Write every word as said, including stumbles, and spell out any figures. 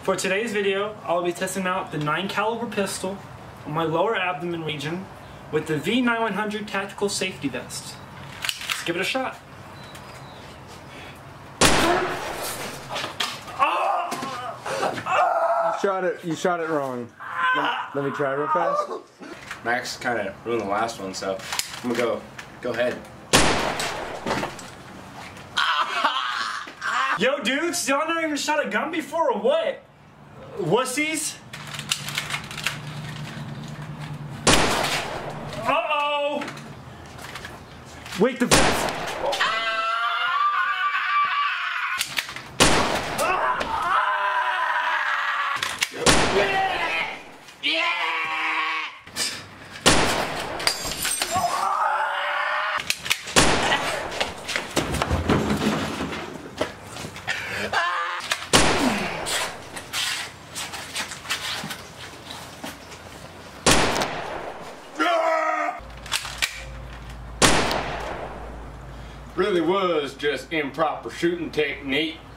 For today's video, I'll be testing out the nine caliber pistol on my lower abdomen region with the V nine one hundred Tactical Safety Vest. Let's give it a shot. You shot it. You shot it wrong. Let, let me try real fast. Max kind of ruined the last one, so I'm gonna go. Go ahead. Yo, dudes, y'all never even shot a gun before, or what? Wussies? Uh-oh! Wait, the vest! Really was just improper shooting technique.